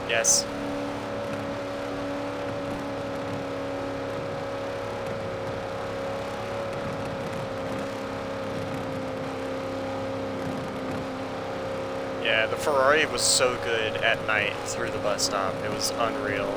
Yes. Yeah, the Ferrari was so good at night through the bus stop. It was unreal.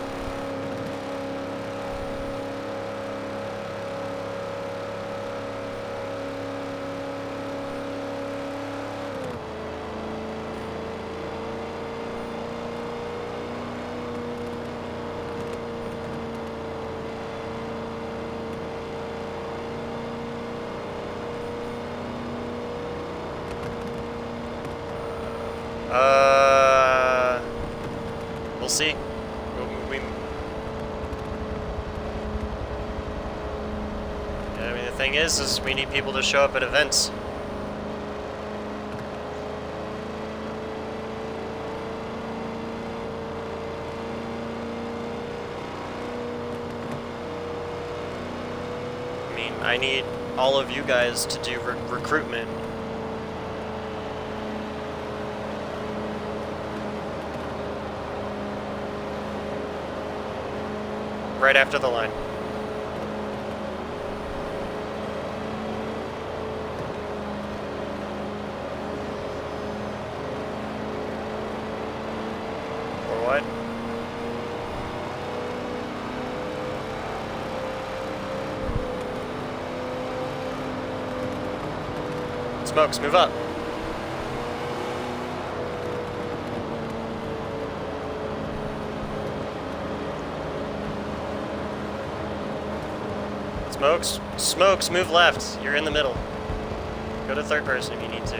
We'll see. I mean, the thing is we need people to show up at events. I mean, I need all of you guys to do recruitment. Right after the line. Or what? Smokes, move up. Smokes, move left. You're in the middle. Go to third person if you need to.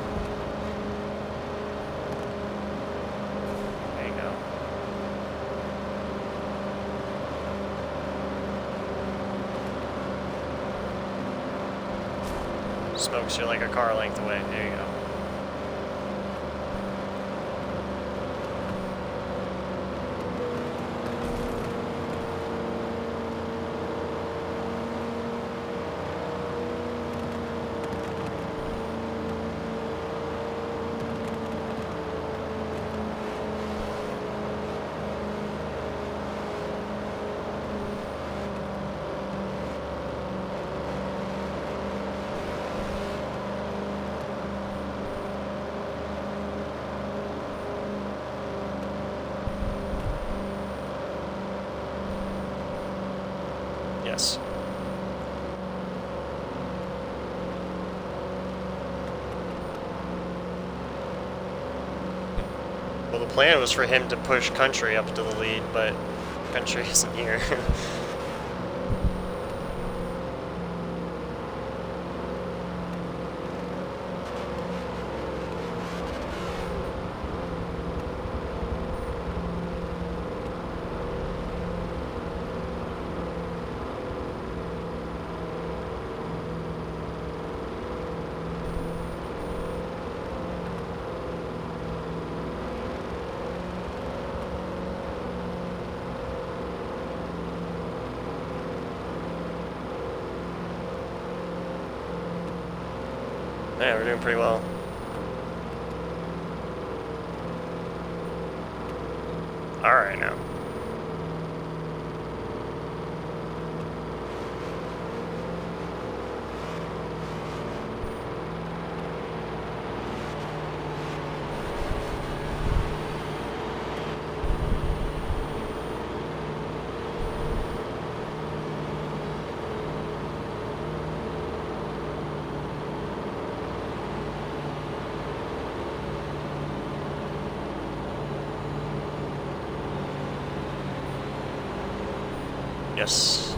There you go. Smokes, you're like a car length away. There you go. Yes. Well, the plan was for him to push Country up to the lead, but Country isn't here. Yeah, we're doing pretty well. All right now. Yes.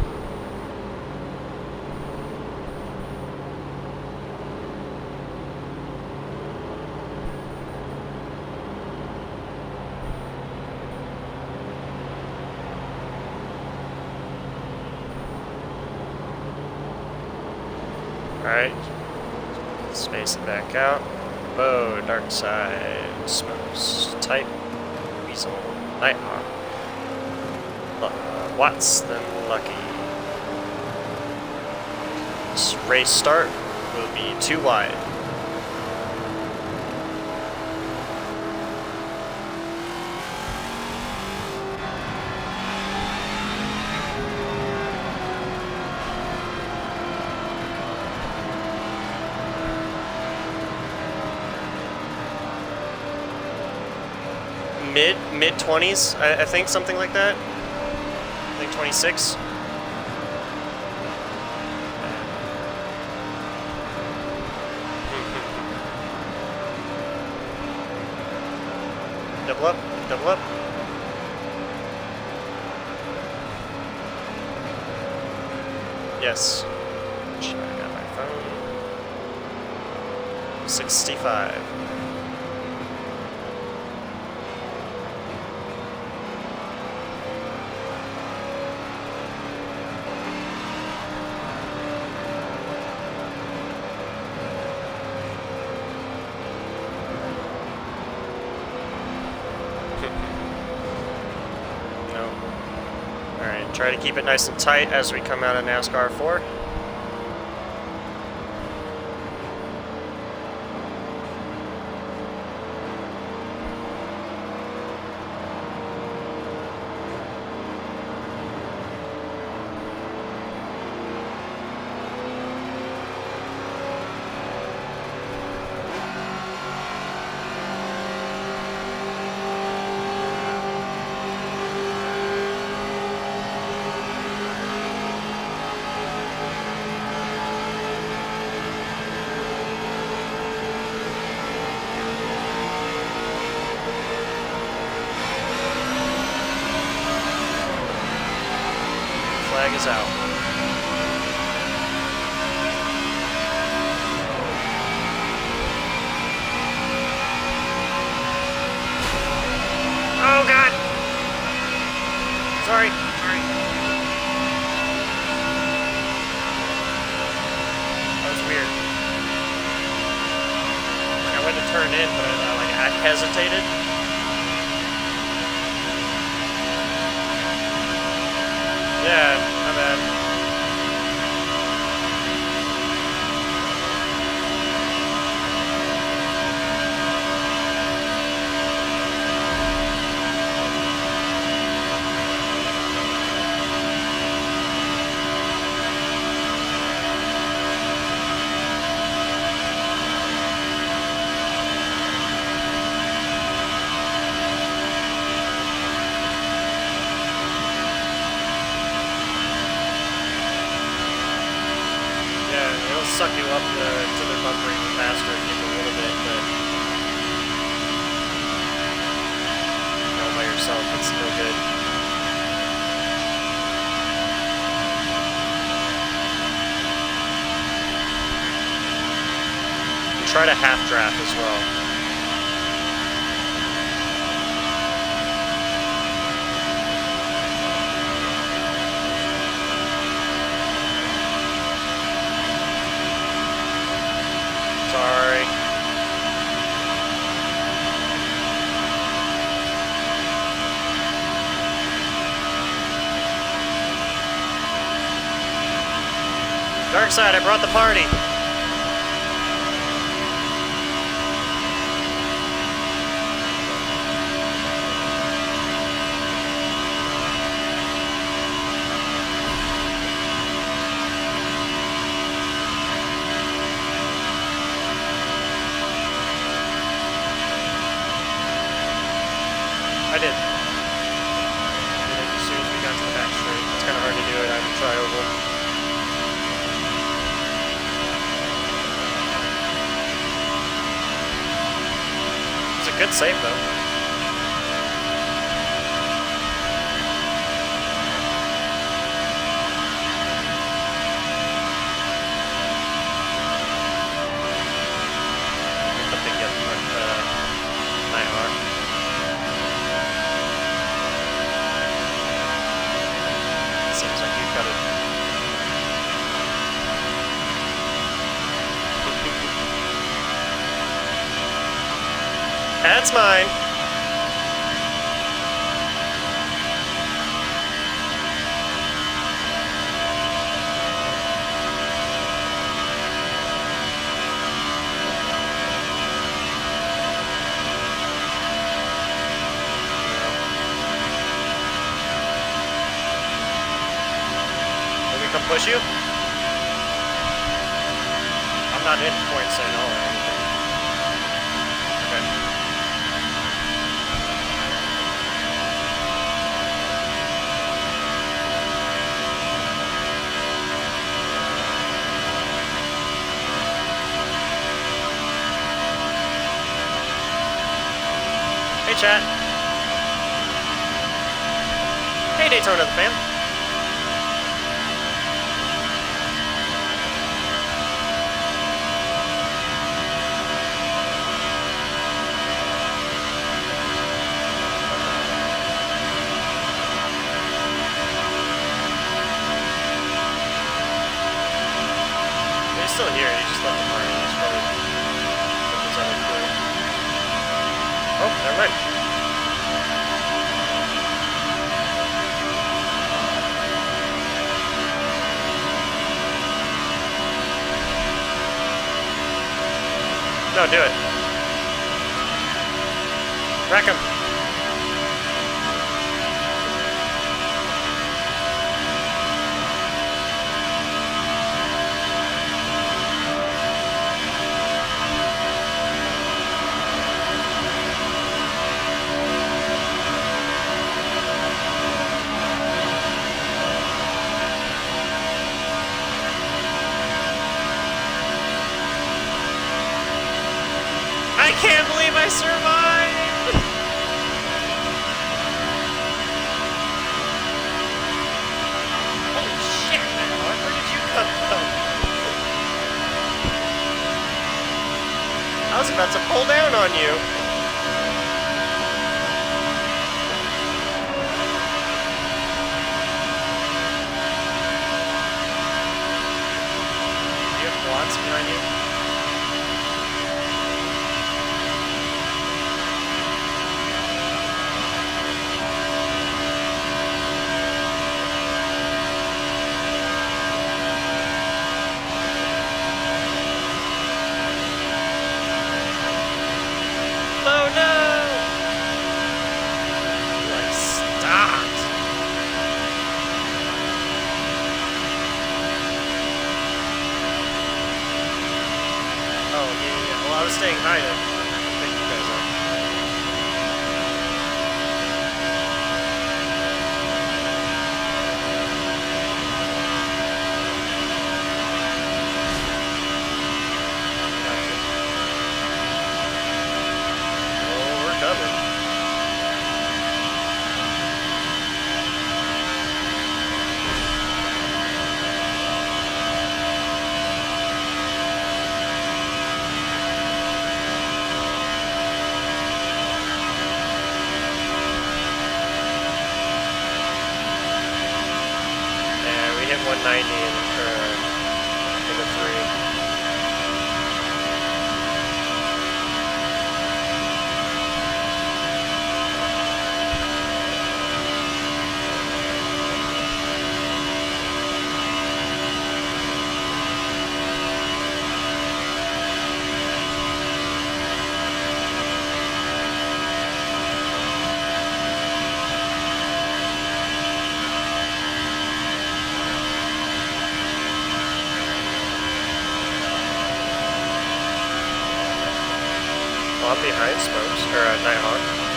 Alright. Space it back out. Whoa, dark side. Smokes. Type. Weasel. Nighthawk. Watts than lucky. This race start will be too wide. mid 20s, I think, something like that. I think 26. Double up, double up. Yes. I got my phone. 65. Alright, try to keep it nice and tight as we come out of NASCAR 4. Flag is out. Oh God! Sorry, sorry. That was weird. Like, I went to turn in, but I hesitated. Yeah, my bad. Suck you up to the bumpering faster in a little bit, but all by yourself, it's still good. And try to half draft as well. Sorry. Dark side, I brought the party. I did. As soon as we got to the back straight. It's kind of hard to do it. I would try oval. It's a good save, though. That's mine. Let me come push you? I'm not hitting points at all or anything. Okay. Hey, chat. Hey, Daytona the fan. He's still here. He just left the party. He's probably with his other crew. Oh, never mind. No, do it. Wreck him. I can't believe I survived! Holy shit, man. Where did you come from? I was about to pull down on you. Do you have blocks behind you? I was staying high to pick you guys up. Gotcha. Oh, we're coming. We hit 190 in the 3. I'm behind Smokes, or Nighthawk.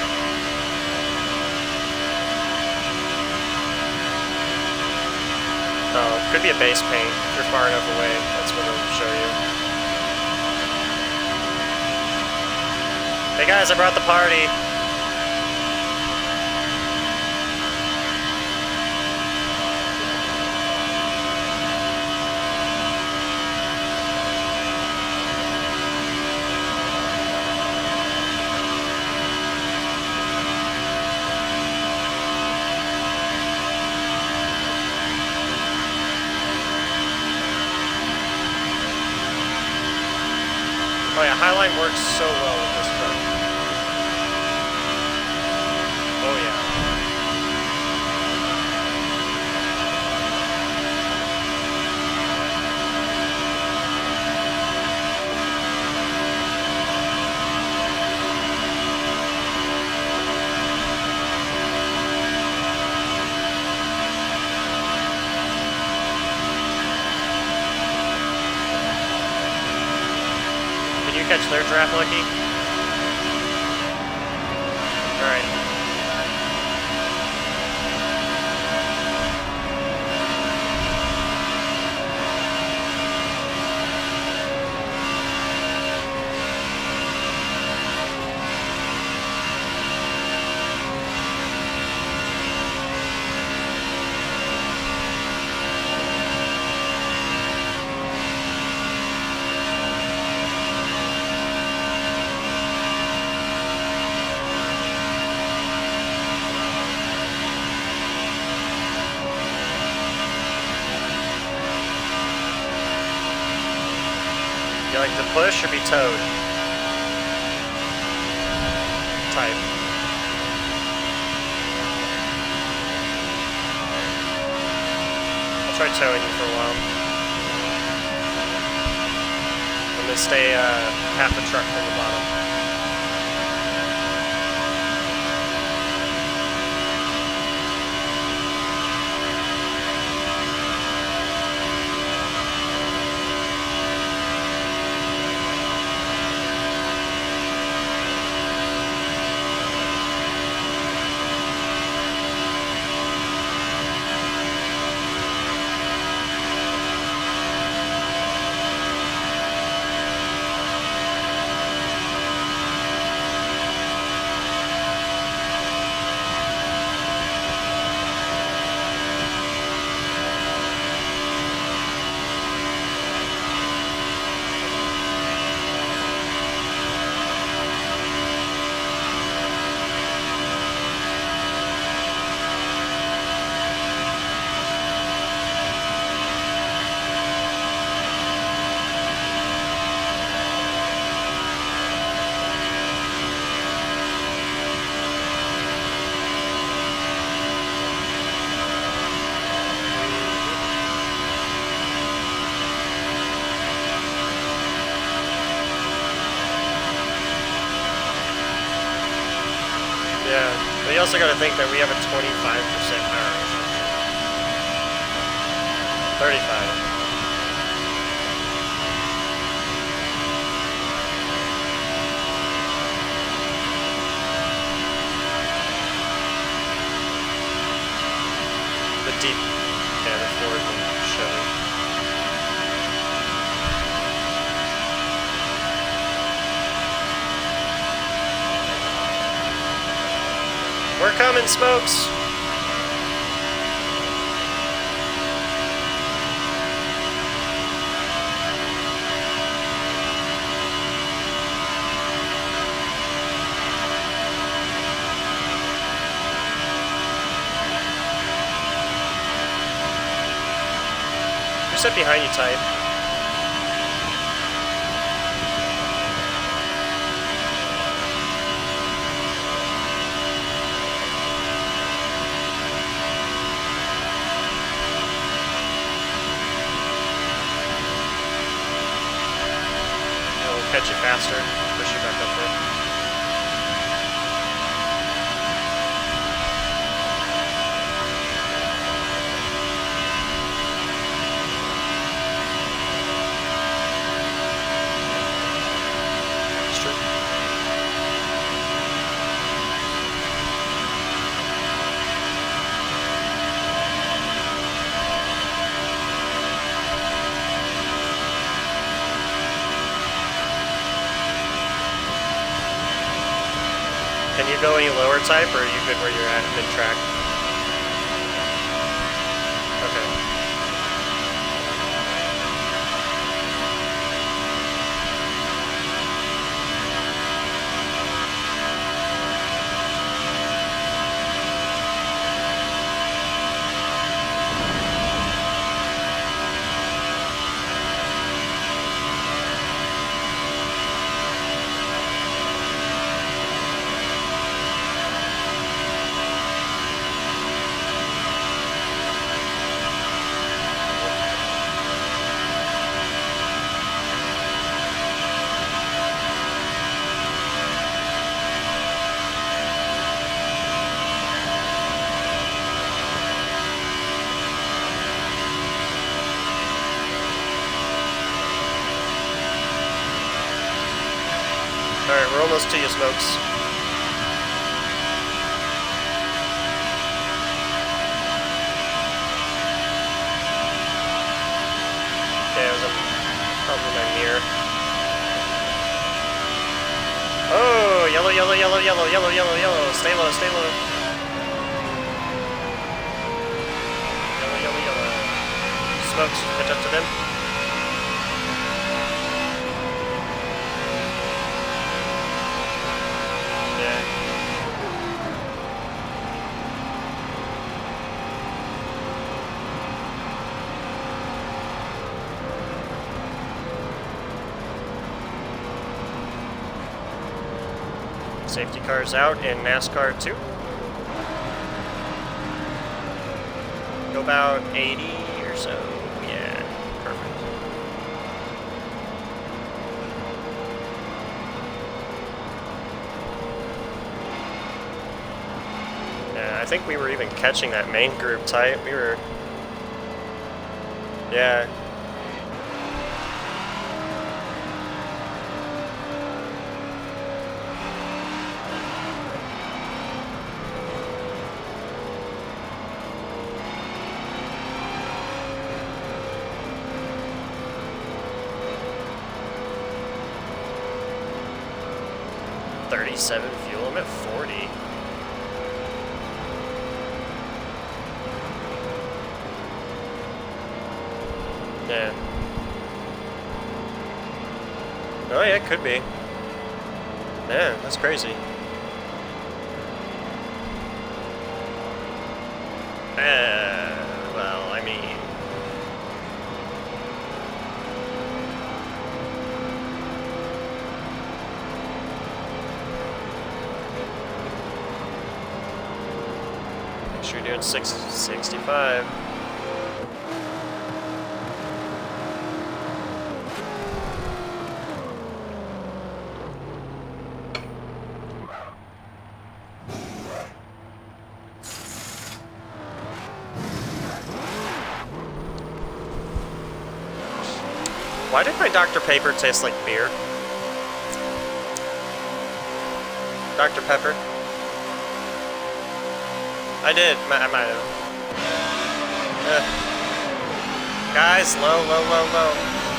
Oh, could be a base paint. If you're far enough away, that's what it'll show you. Hey guys, I brought the party. Oh yeah, Highline works so well with this truck. Oh yeah. Catch their draft, Lucky? Alright. To push or be towed? Type. I'll try towing you for a while. I'm gonna stay half a truck from the bottom. Yeah, but you also got to think that we have a 25% power restriction. 35. The deep, yeah, the Ford and Chevy. We're coming, Smokes! Who said behind you, Type? Catch it faster, push you back up there. It's true. Can you go any lower, Type, or are you good where you're at mid-track? Okay. Alright, we're almost to you, Smokes. Okay, it was probably my mirror. Oh, yellow, yellow, yellow, yellow, yellow, yellow, yellow. Stay low, stay low. Yellow, yellow, yellow. Smokes, catch up to them. Safety cars out in NASCAR 2. Go about 80 or so. Yeah, perfect. Yeah, I think we were even catching that main group tight. We were... Yeah. .37 fuel, I'm at 40. Yeah. Oh yeah, it could be. Yeah, that's crazy. Well, I mean... Make sure you're doing 665. Why did my Dr. Pepper taste like beer? Dr. Pepper? I did. I might have. Guys, low, low, low, low.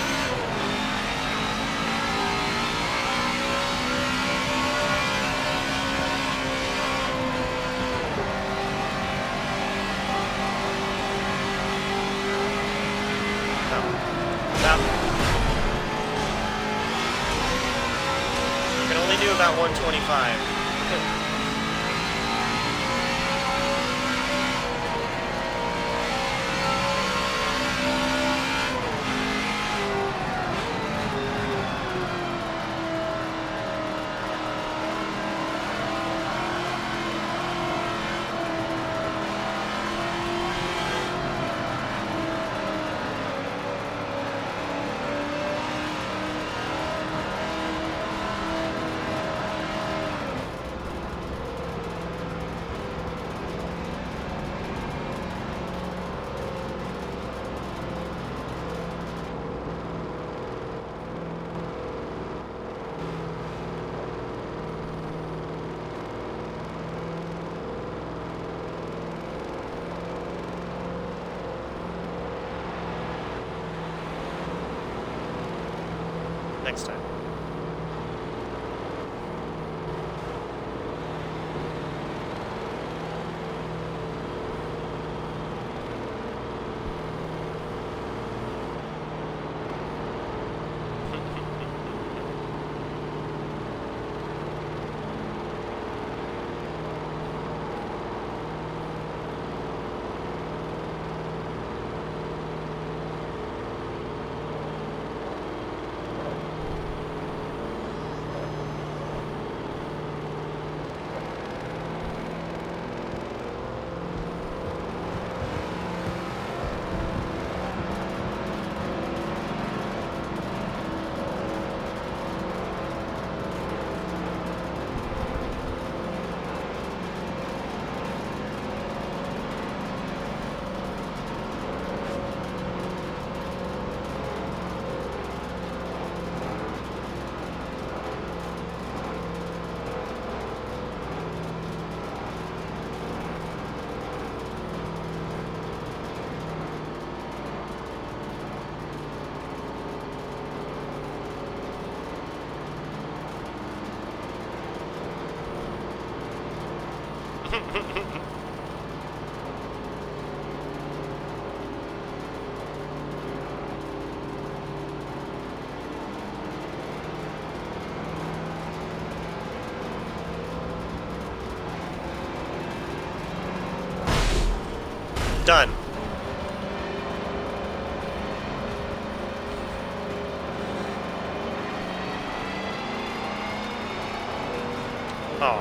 Stop. You can only do about 125. Next time. Done. Oh.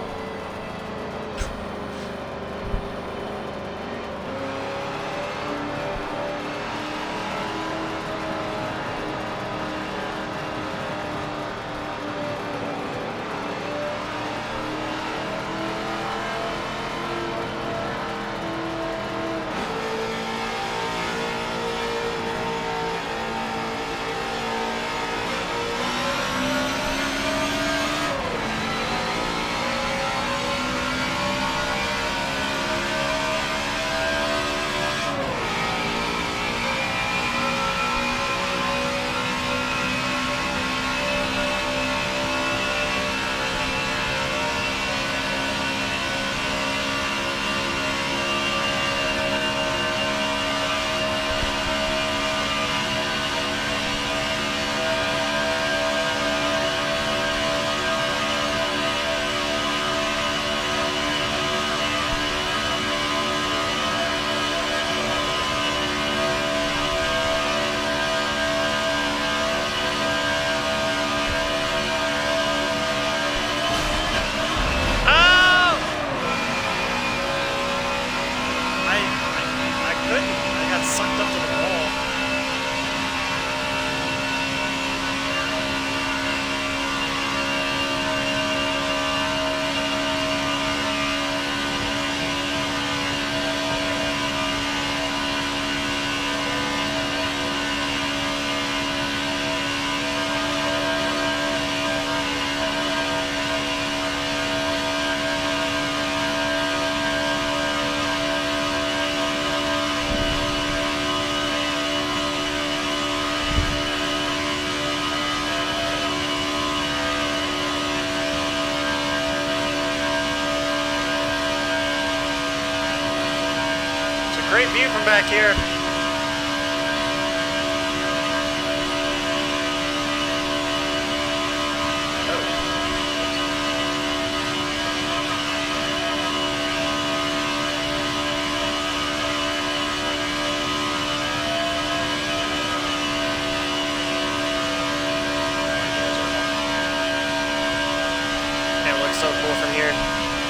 Sucked up to the wall. Great view from back here. It looks so cool from here.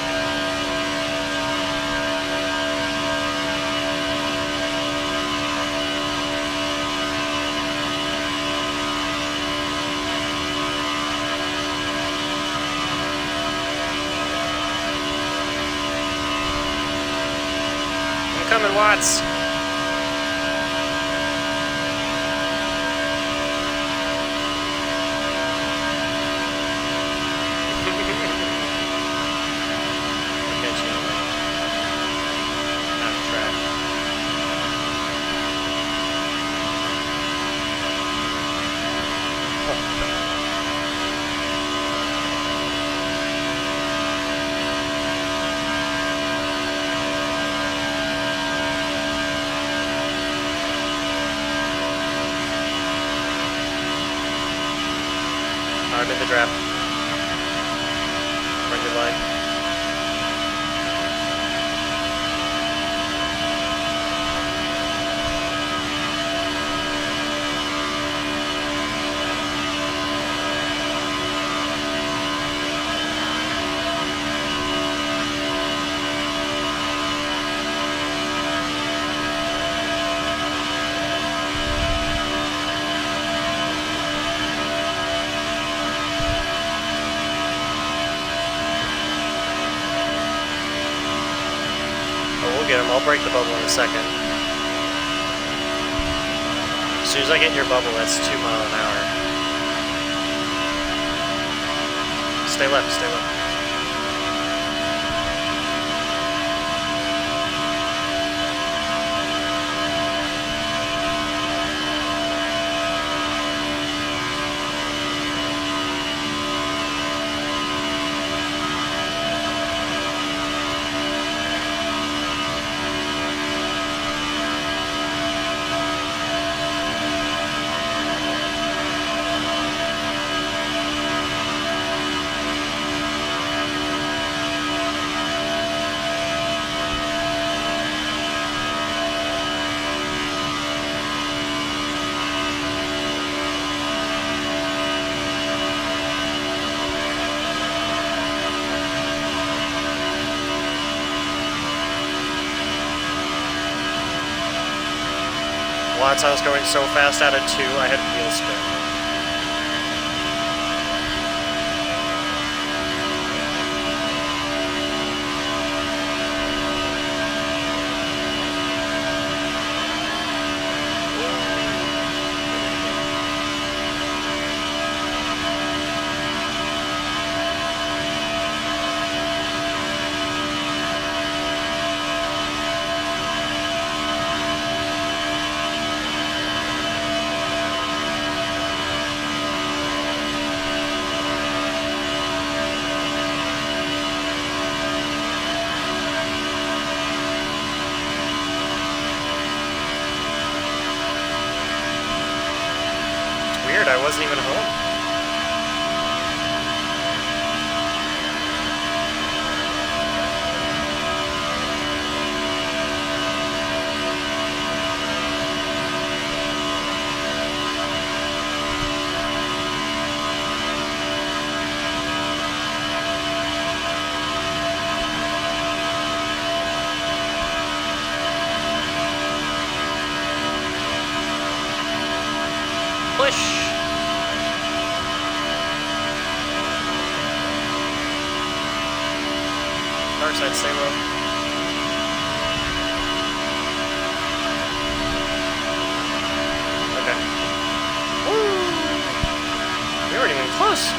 Coming, Watts. I'm in the draft. Run your line. Get him. I'll break the bubble in a second. As soon as I get in your bubble, that's 2 miles an hour. Stay left, stay left. spots I was going so fast out of 2, I had wheel spin. Weird, I wasn't even home. Push! Dark side, stay low. Okay. Woo! We weren't even close.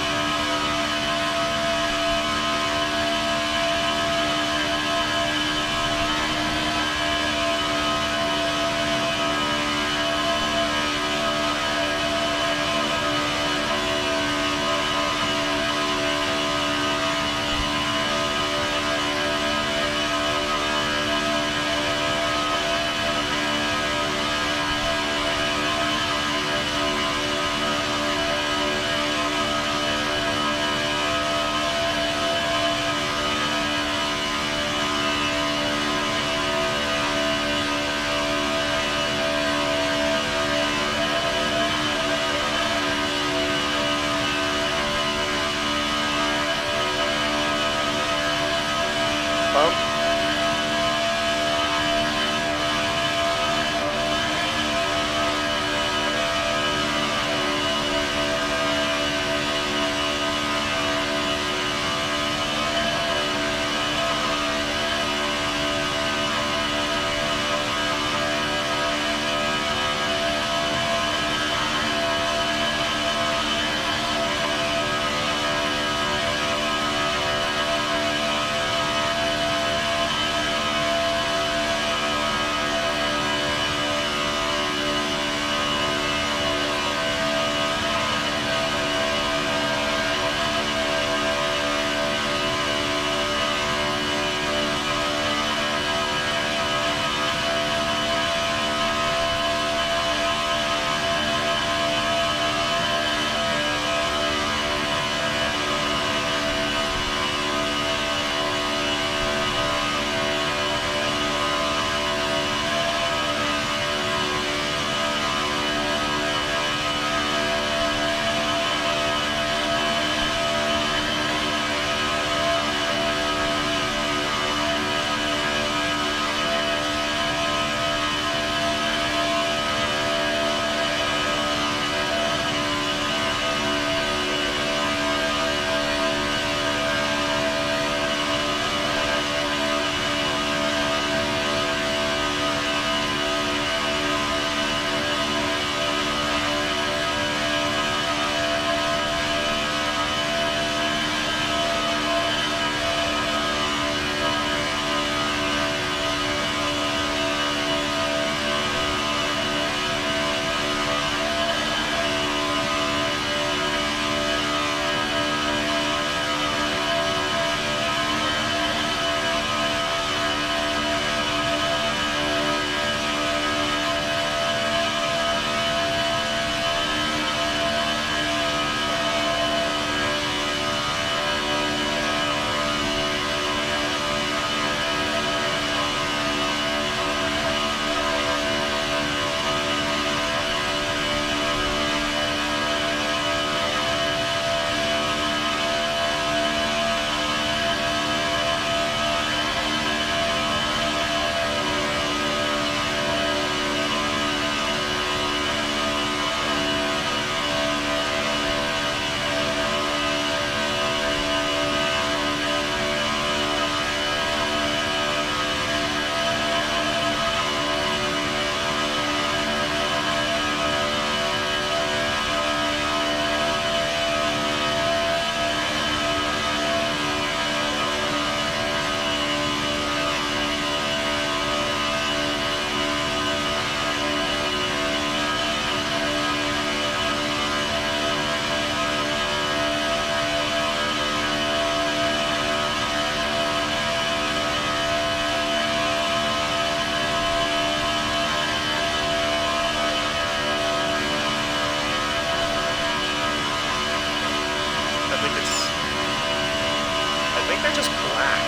think they're just black.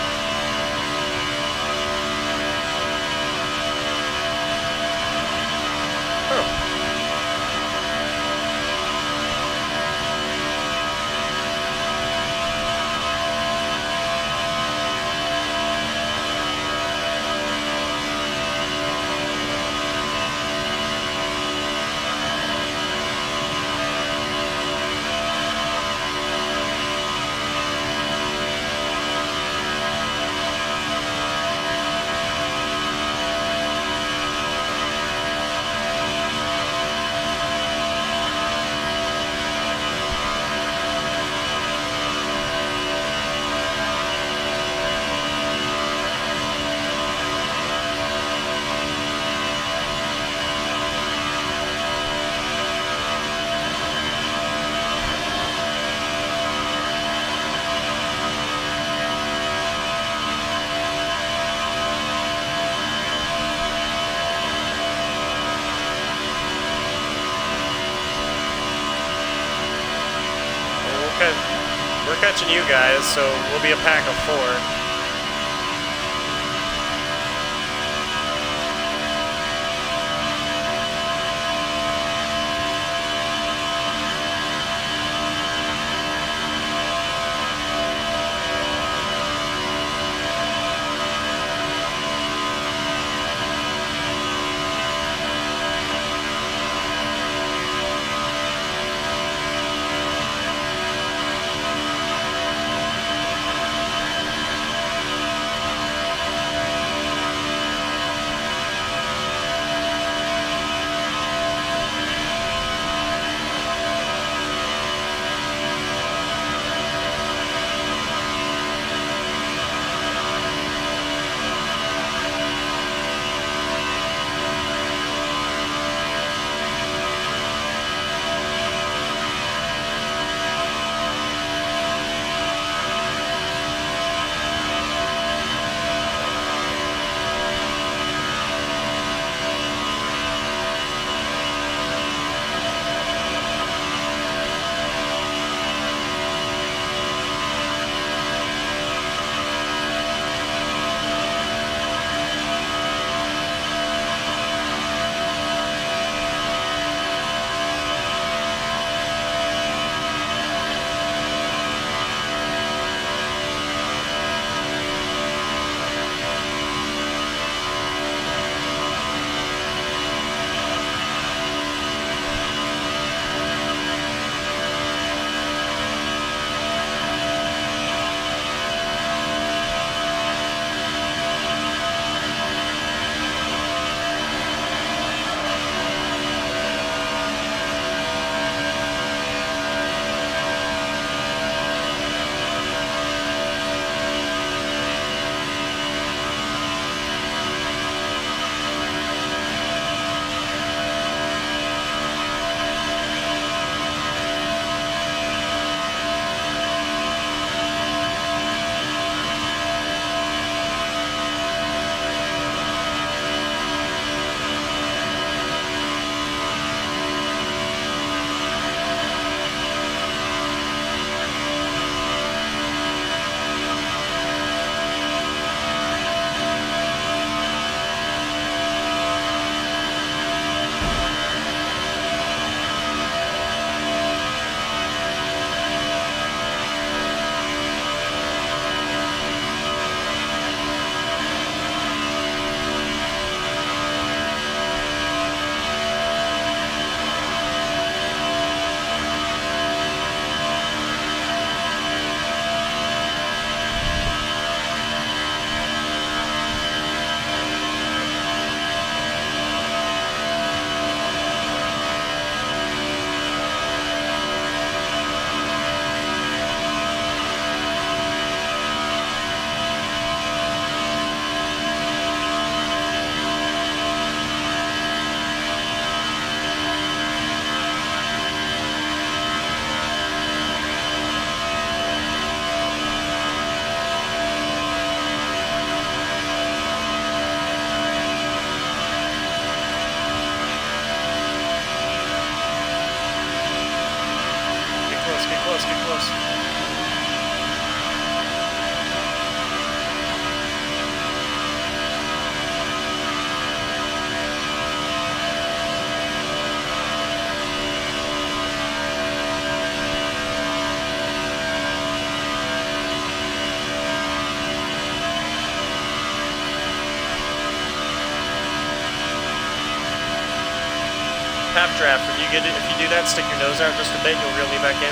Huh. We're catching you guys, so we'll be a pack of 4. half draft. If you do that, stick your nose out just a bit, you'll reel me back in.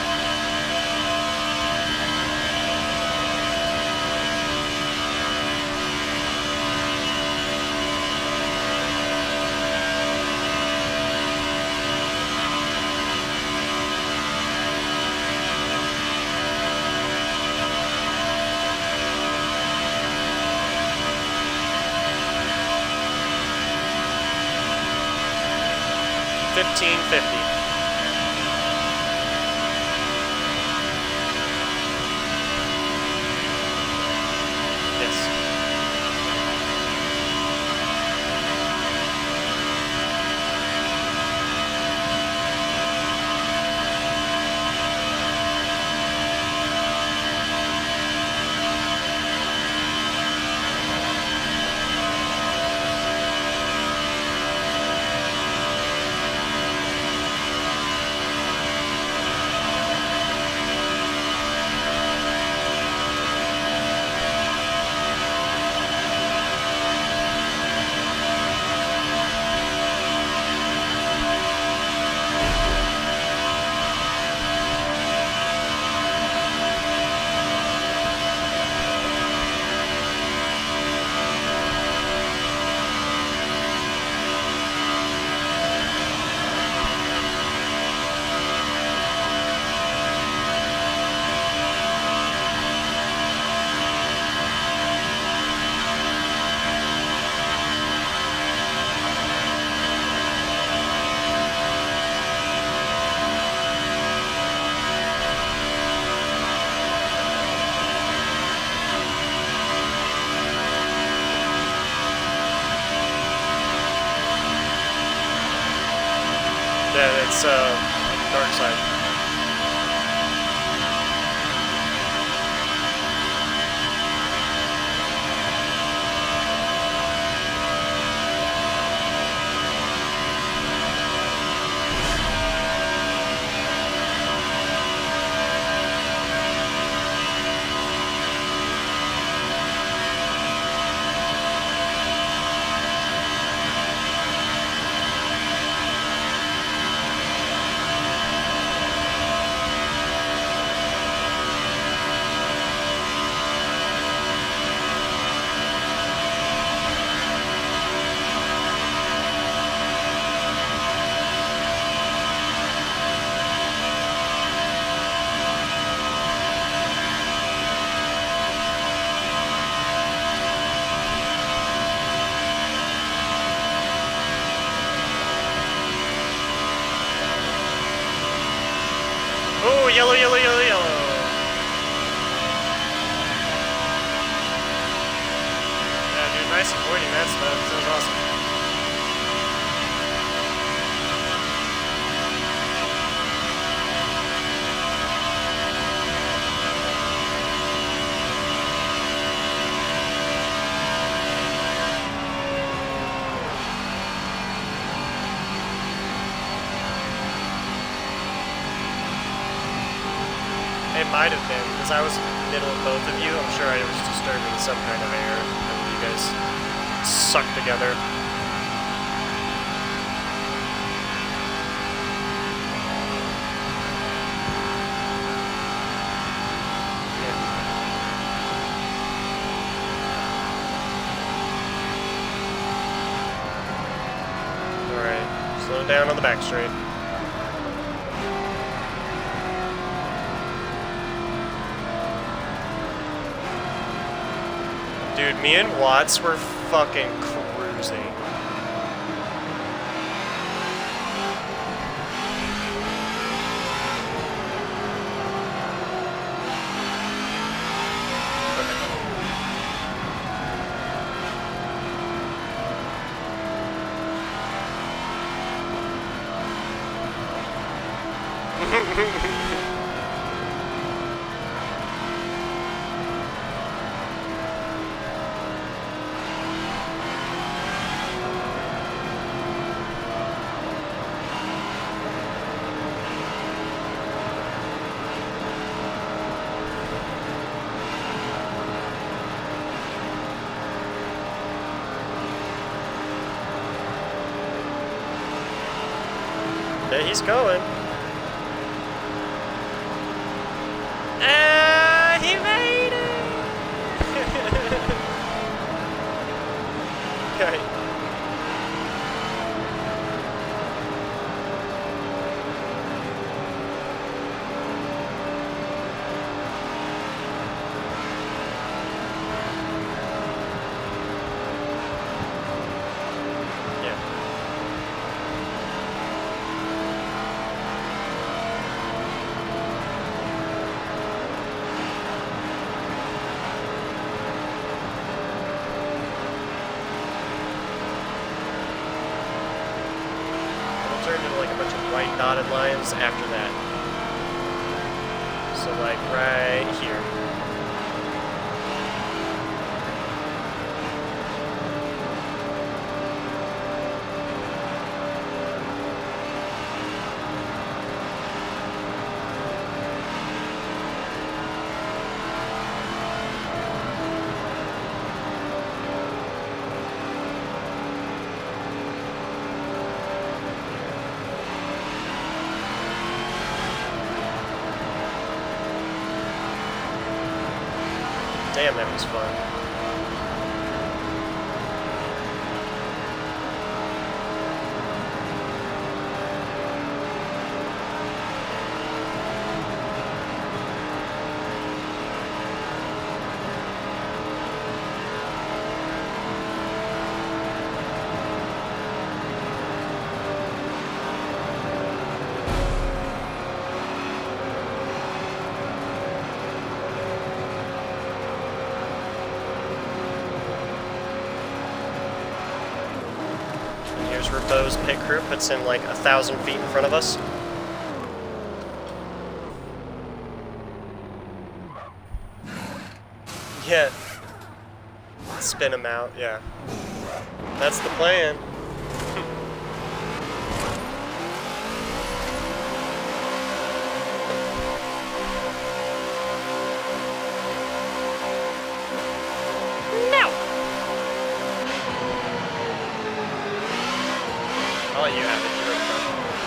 $15.50. Yes. Yeah, it's dark side. Oh, yellow, yellow, yellow, yellow. Yeah, dude, nice avoiding that stuff. That was awesome. It might have been, because I was in the middle of both of you. I'm sure I was disturbing some kind of air, and you guys suck together. Yeah. Alright, slow down on the back straight. Dude, me and Watts were fucking cruising. Yeah, he's going. He made it! Okay. Like a bunch of white dotted lines after that. So like right here. Damn, that was fun. Here's where Bo's pit crew puts him like 1,000 feet in front of us. Yeah. Spin him out, yeah. That's the plan. I'll let you have it. You're okay.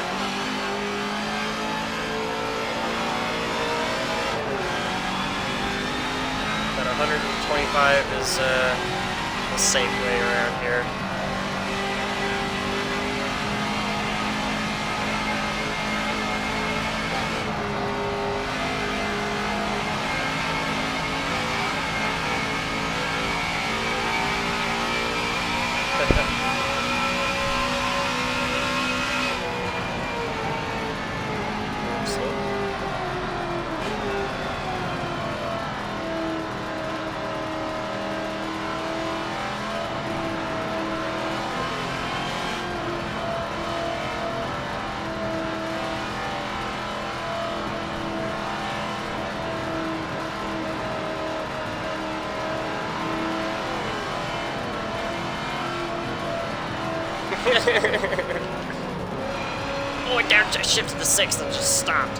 But 125 is the safe way around here. Oh, it down, I shifted to 6th and just stopped.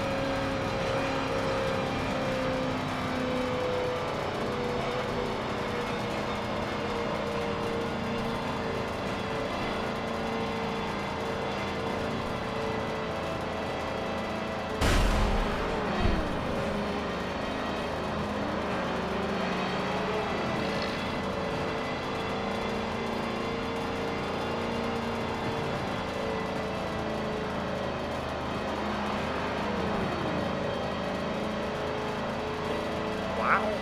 Wow.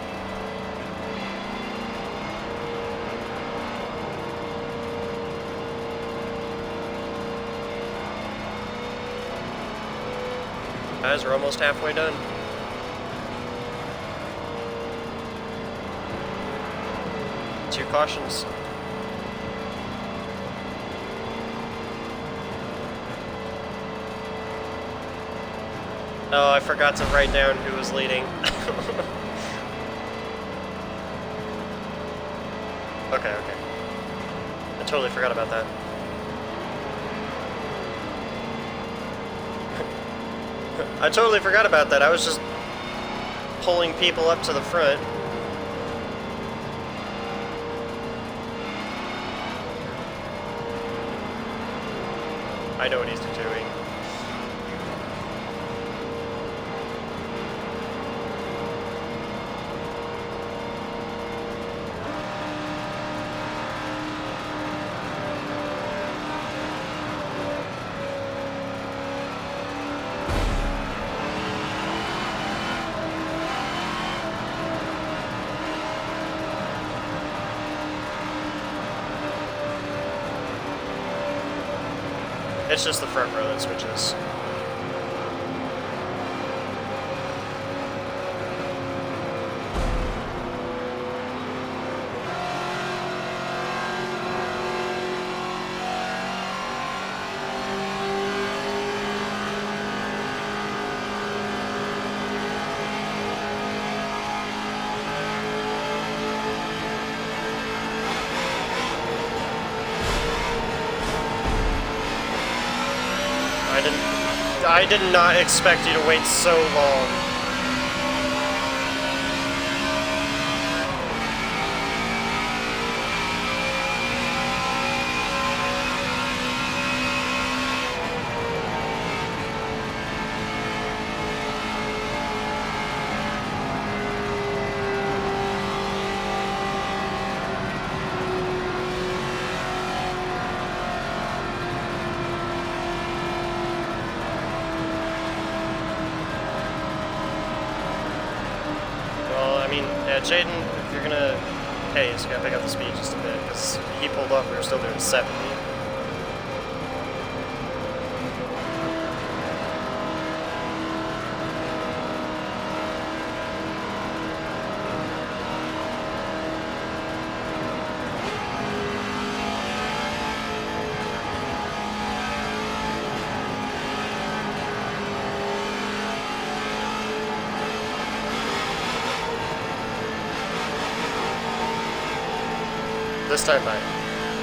Guys, we're almost halfway done. Two cautions. Oh, I forgot to write down who was leading. Okay. I totally forgot about that. I totally forgot about that. I was just pulling people up to the front. I know what he's doing. It's just the front row that switches. I did not expect you to wait so long. Jaden, if you're gonna haze, you gotta pick up the speed just a bit, because he pulled up, we were still doing 70. This time, fine.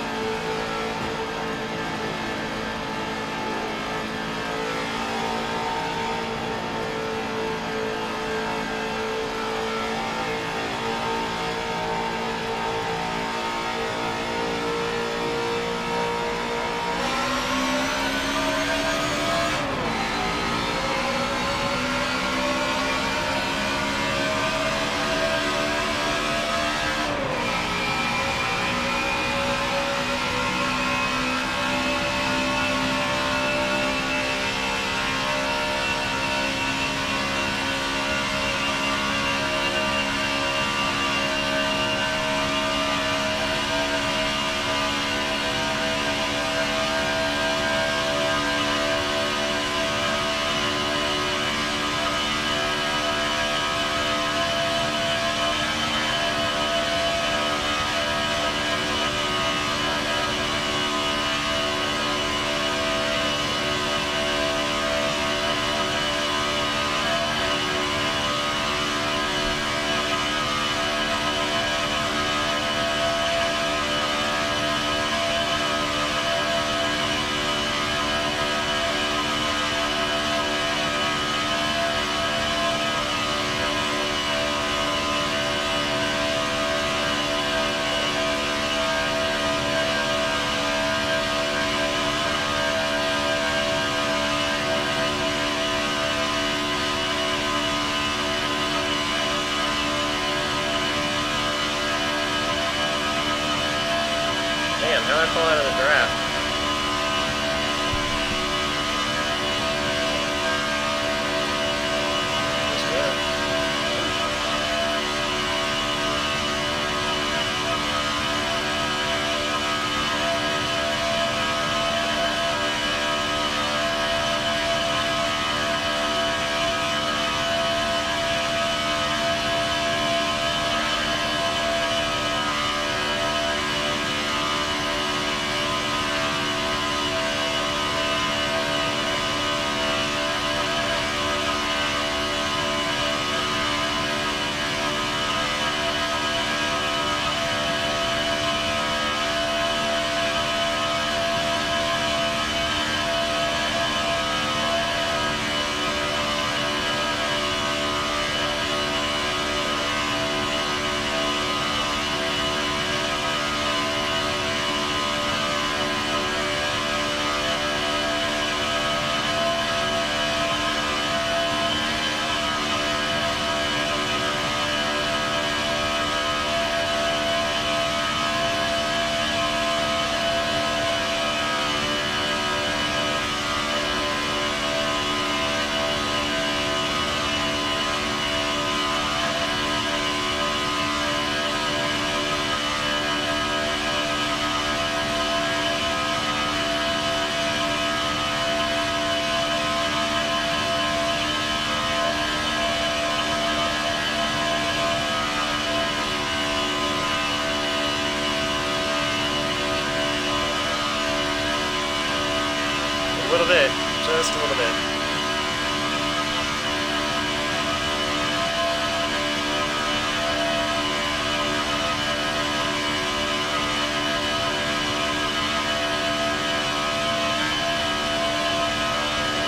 Now I fall out of the draft.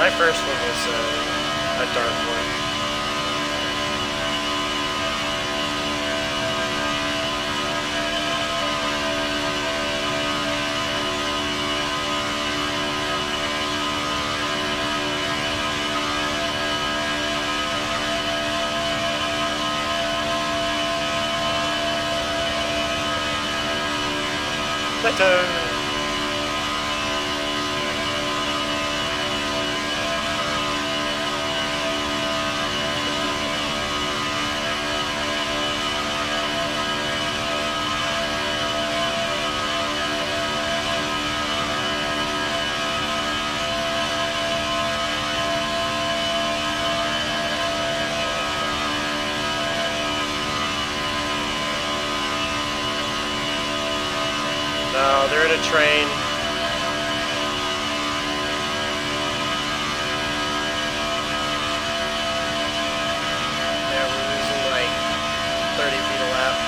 My first one was a dark one. Ta-da! No, they're in a train. Yeah, we're losing like 30 feet a lap.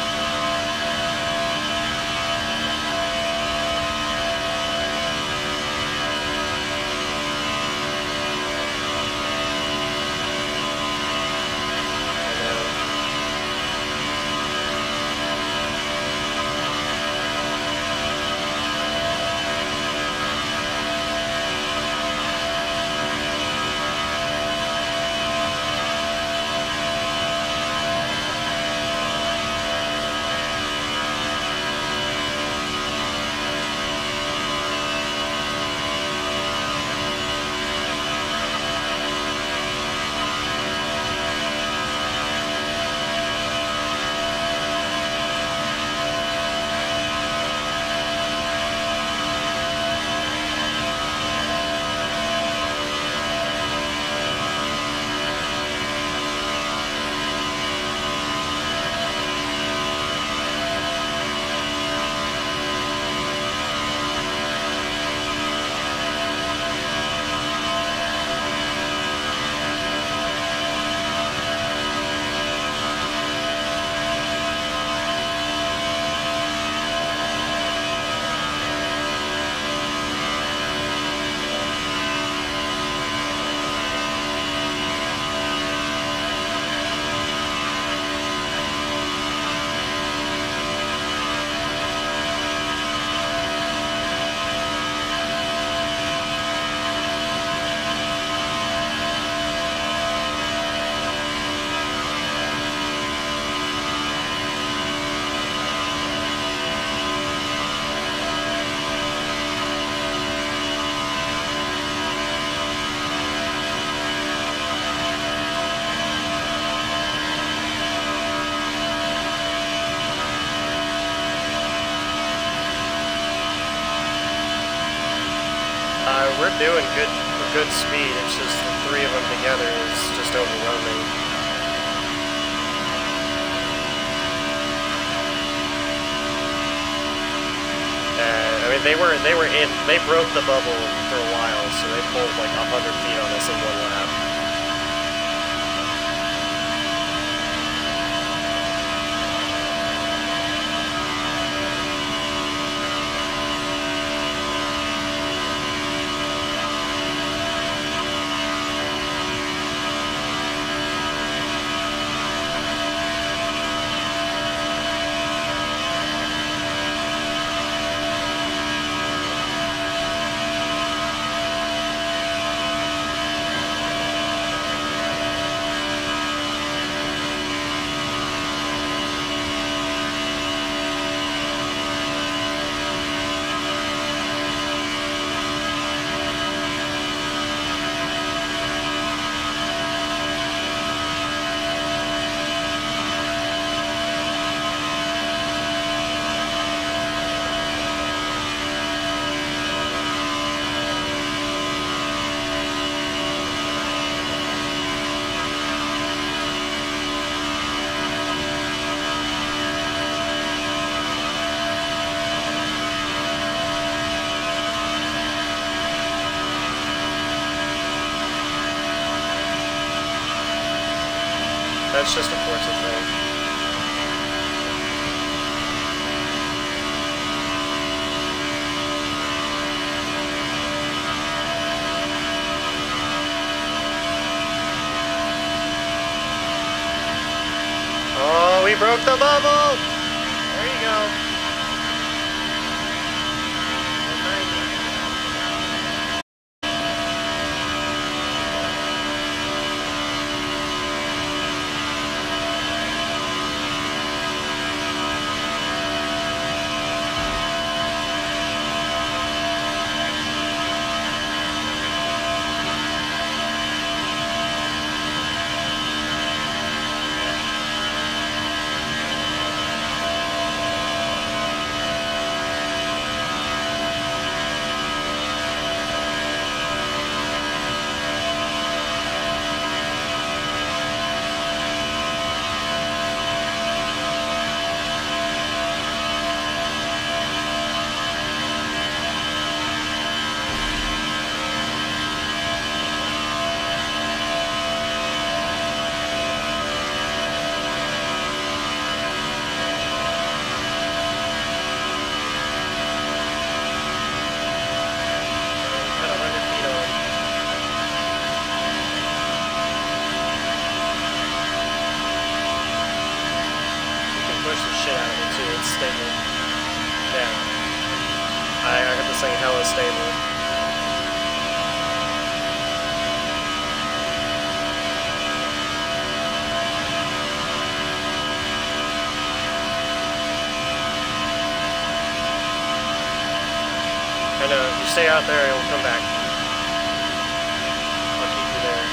We're doing good speed. It's just the three of them together is just overwhelming. I mean, they broke the bubble for a while, so they pulled like 100 feet on us in one lap. That's just a Forza thing. broke the bubble! There you go. 190. Stable. Yeah. I got this thing hella stable. I know, if you stay out there, it'll come back. I'll keep you there.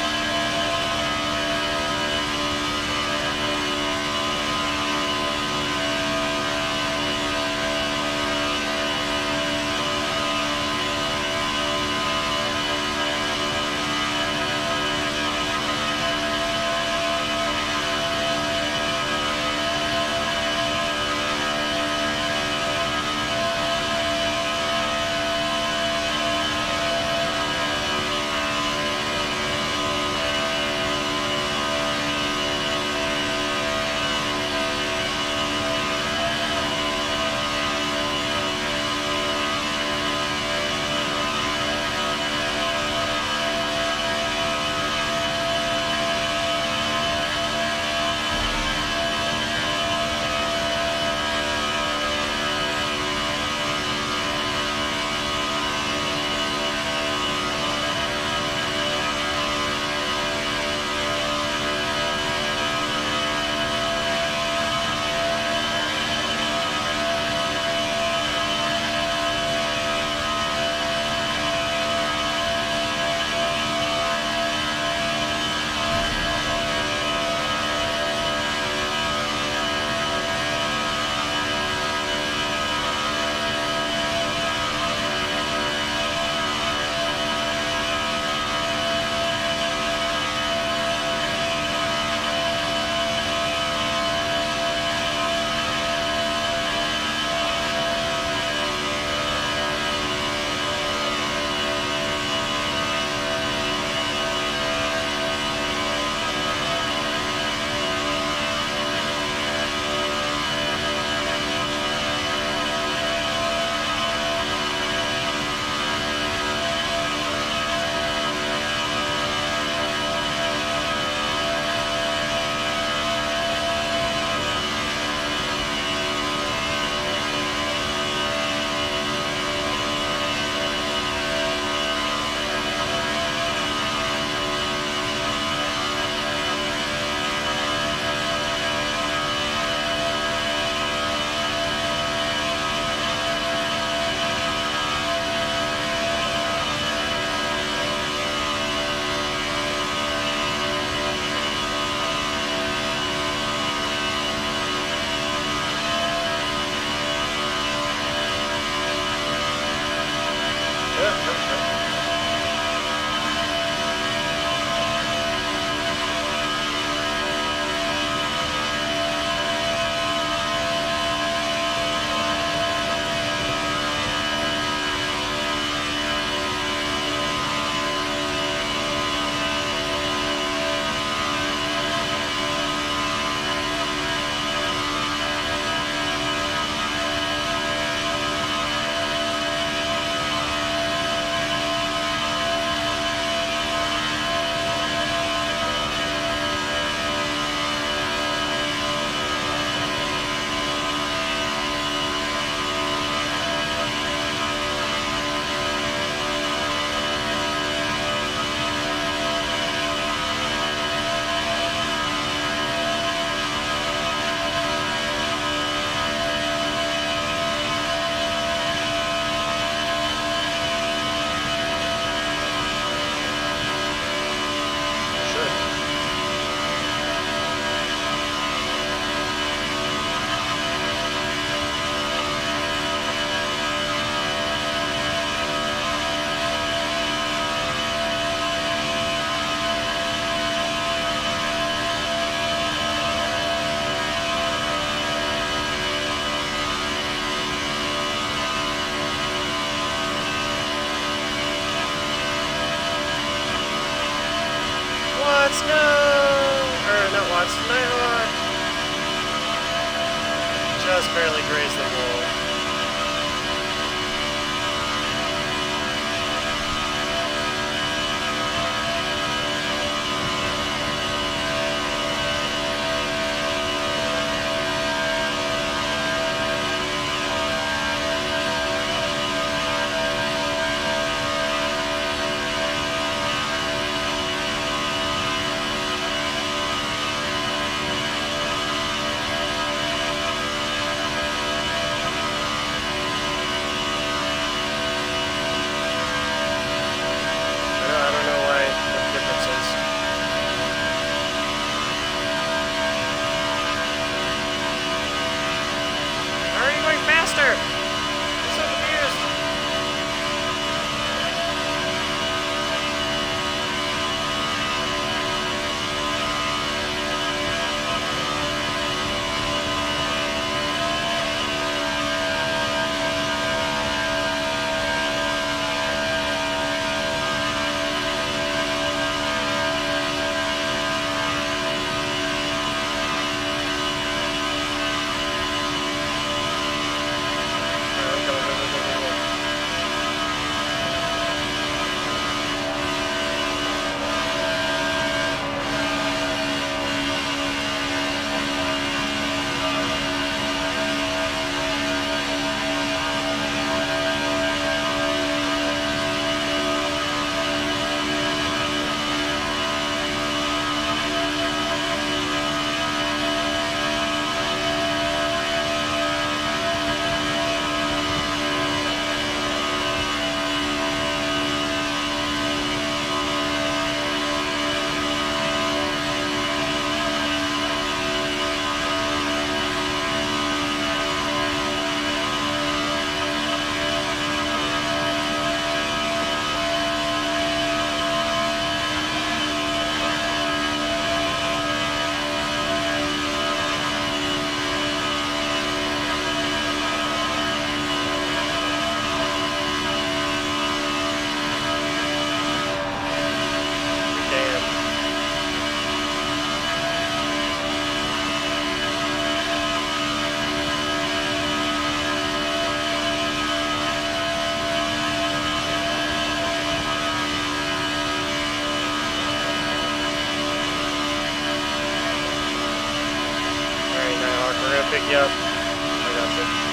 does barely graze the wall. Pick you up. I got you.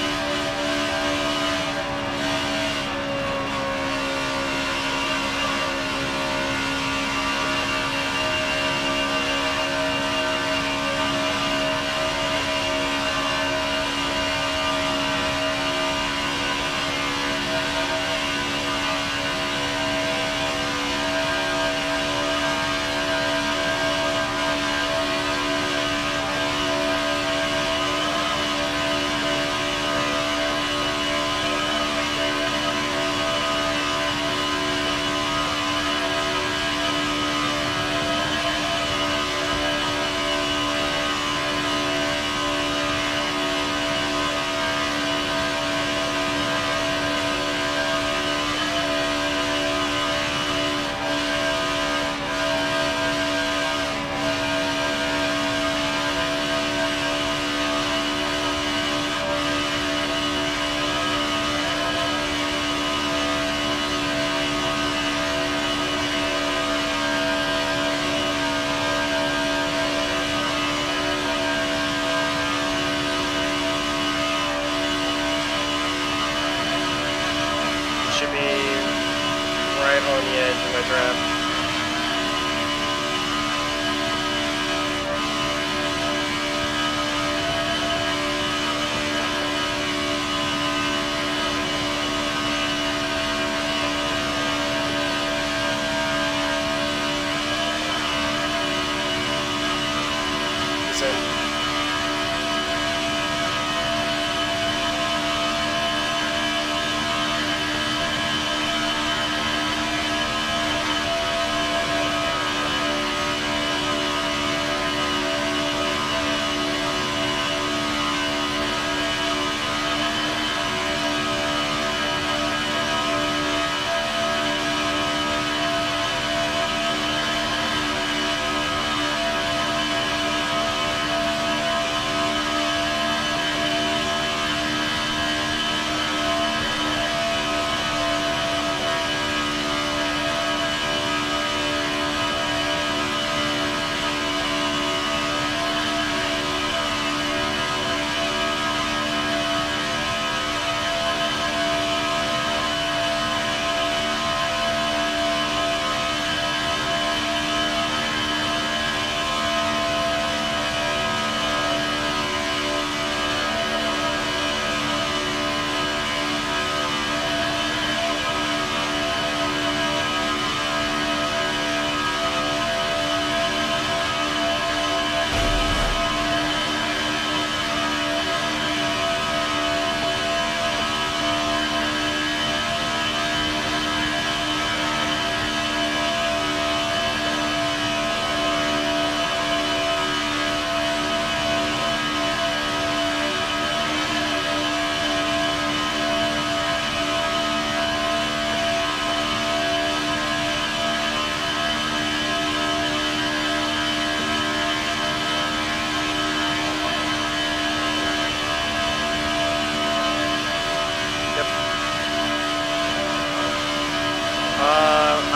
On the edge of my draft.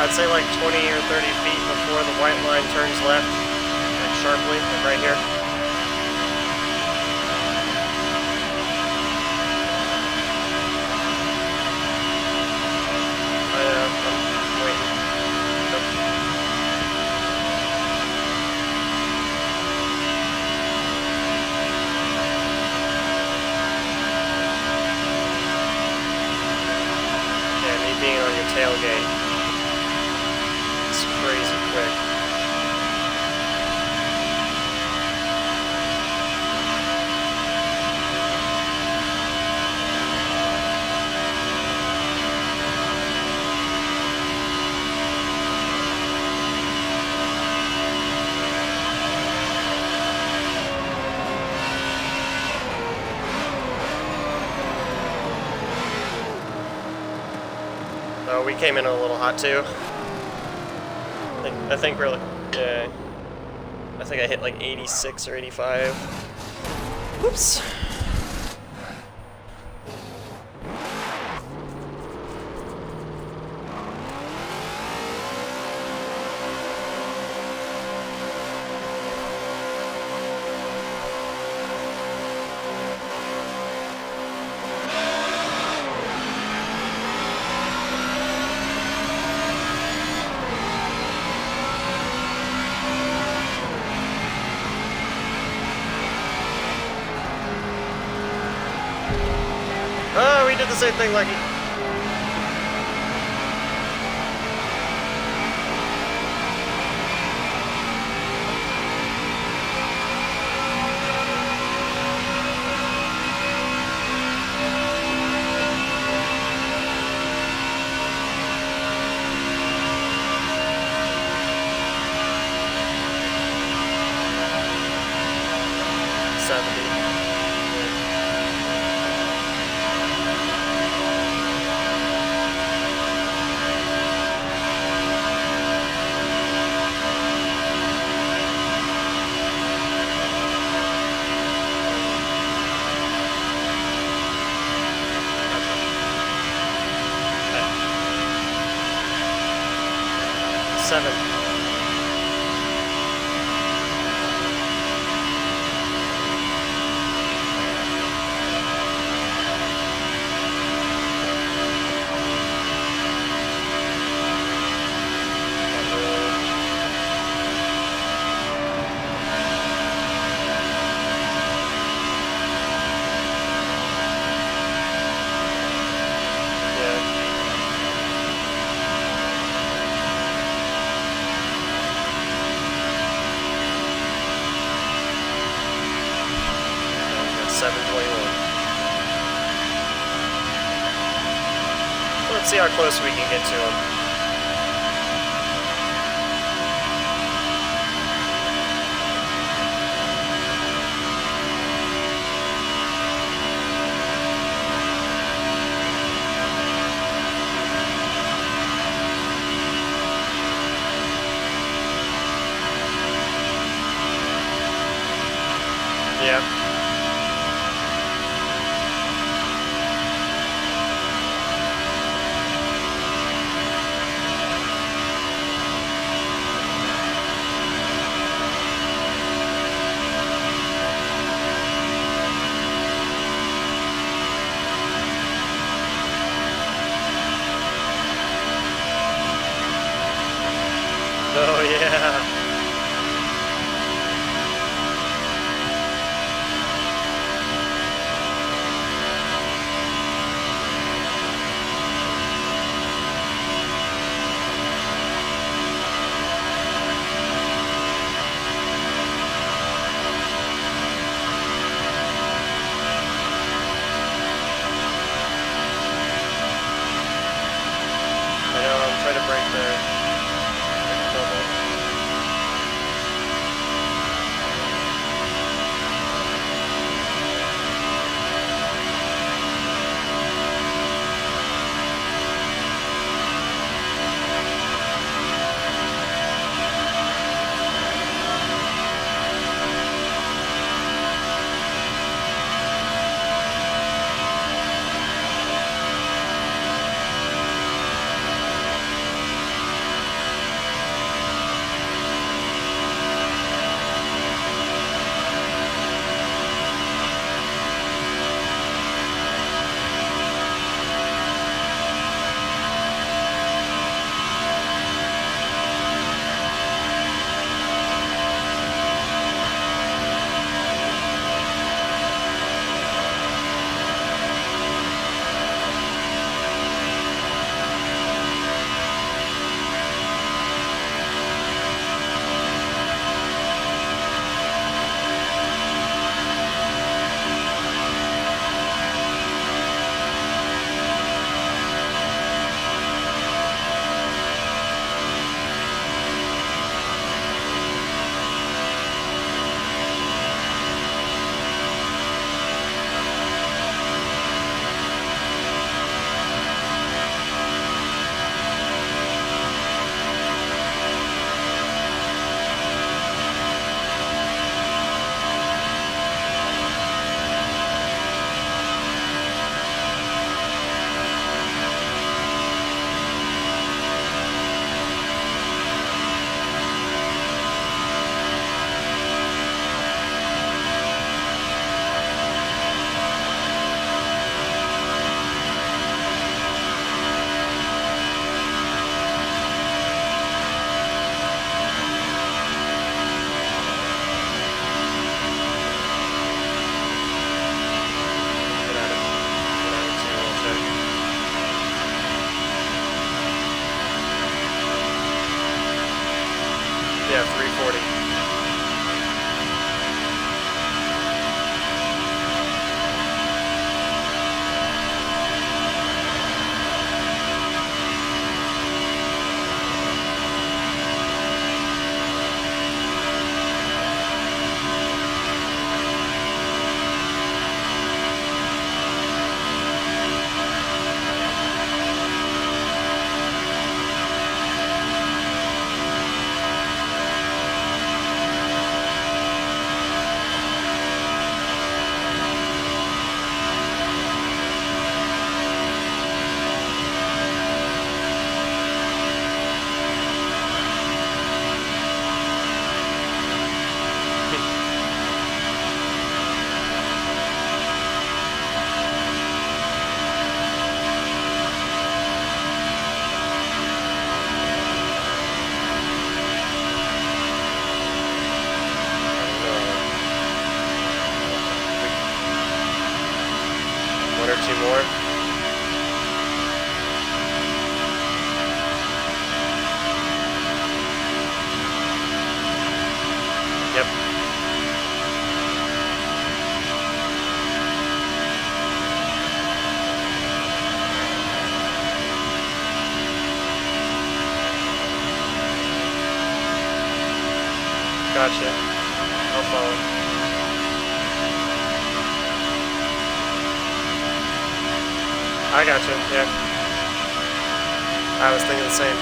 I'd say like 20 or 30 feet before the white line turns left, like sharply, like right here. I'm waiting. Yeah, me being on your tailgate. It's crazy quick. Oh, we came in a little hot too. I think we're like, yeah. I think I hit like 86 or 85. Whoops. Oh, we did the same thing, Lucky. Seven. Let's see how close we can get to him. Yeah. or two more. Yep. Gotcha. I'll follow. I gotcha, yeah. I was thinking the same.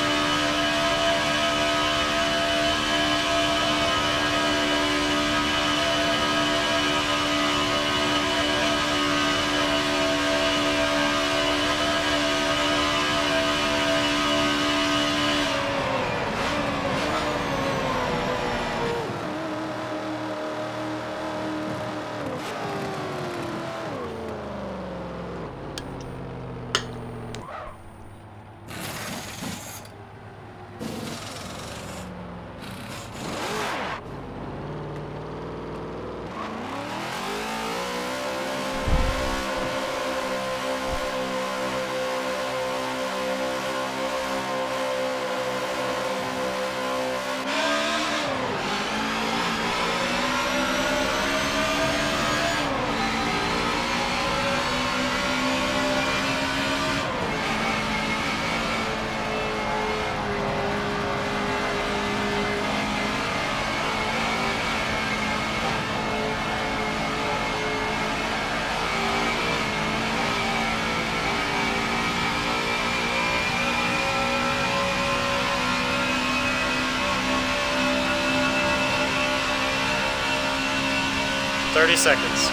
$30 seconds.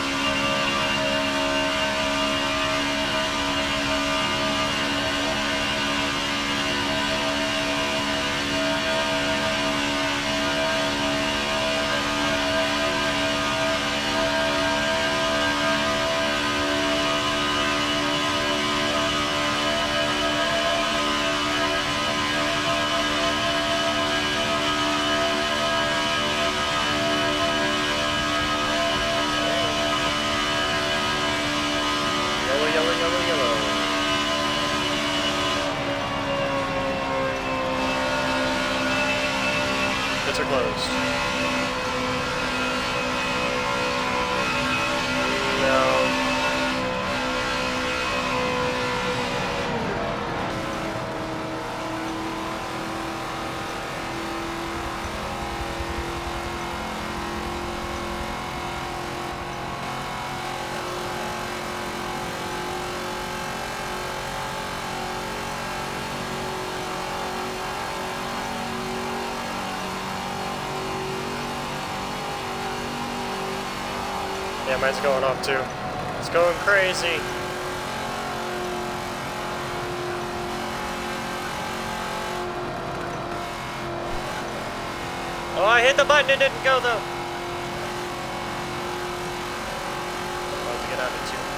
Pits are closed. No. Yeah, mine's going off too. It's going crazy. Oh, I hit the button, it didn't go though. I'll have to get out of it too.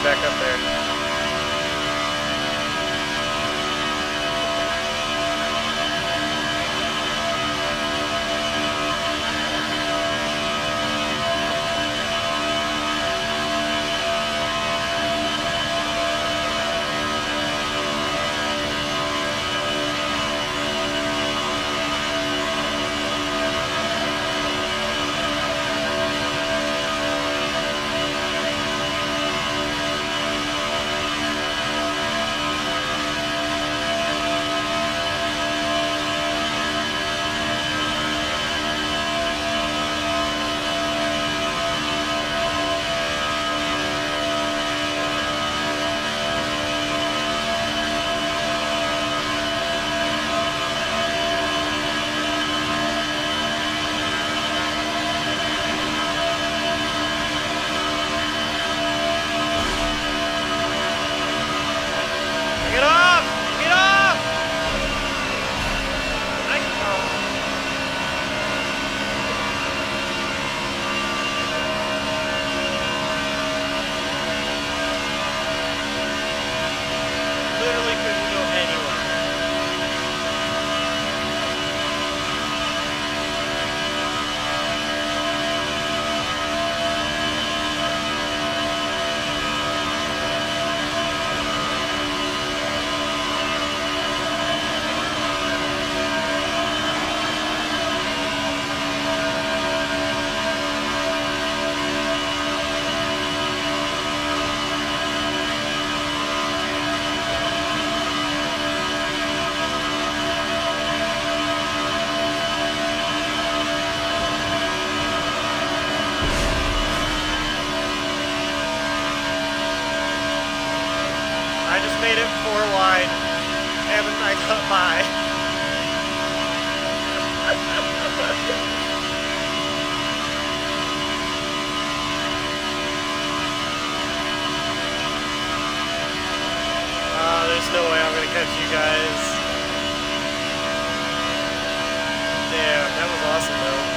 back up there. I just made it 4 wide, and I cut by. There's no way I'm gonna catch you guys. Damn, that was awesome though.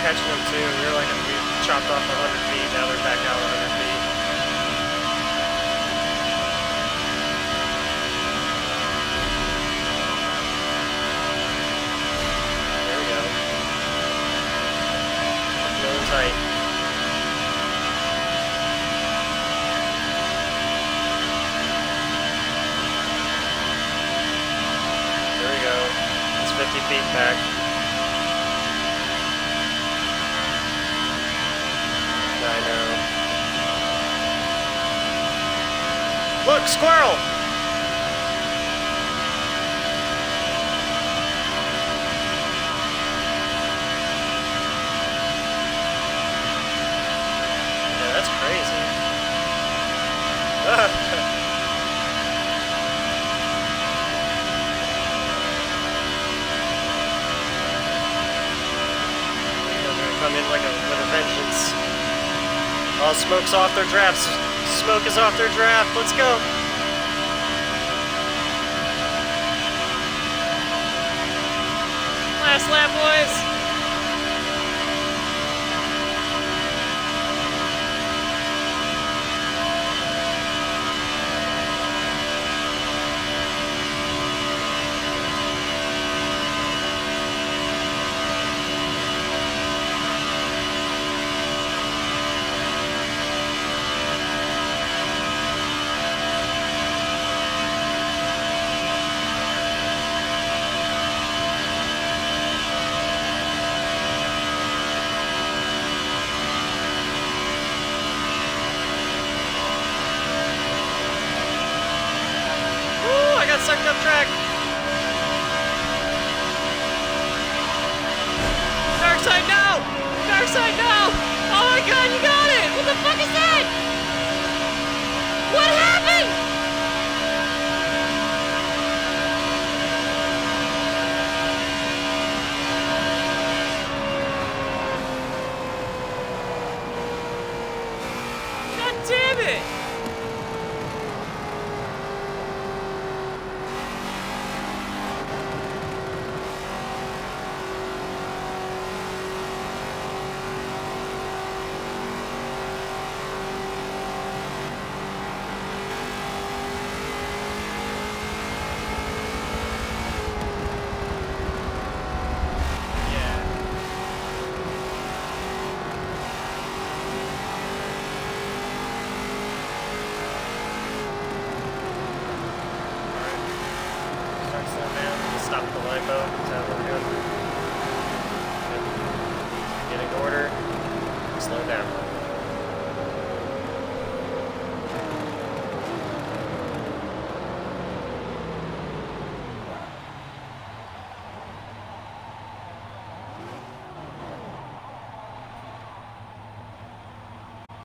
catching them too. We chopped off 100 feet, now they're back out 100 feet. There we go. Really tight. There we go. It's 50 feet back. I know. Look, squirrel! Yeah, that's crazy. They're gonna come in with a vengeance. Oh, smoke's off their draft. Smoke is off their draft. Let's go. Last lap, boys. Sucked up track. Dark side, no! Dark side, no! Oh my god, you got it! What the fuck is that? What happened? God damn it! Stop the lipo. Is that what we're doing? Getting order. Slow down.